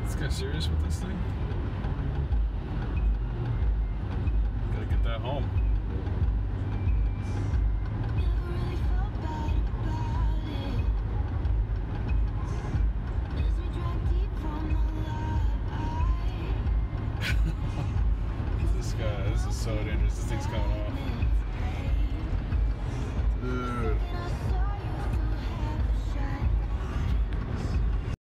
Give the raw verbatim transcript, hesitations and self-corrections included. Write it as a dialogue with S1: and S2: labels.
S1: This guy serious with this thing? Gotta get that home. This guy, this is so dangerous. This thing's coming off. Dude.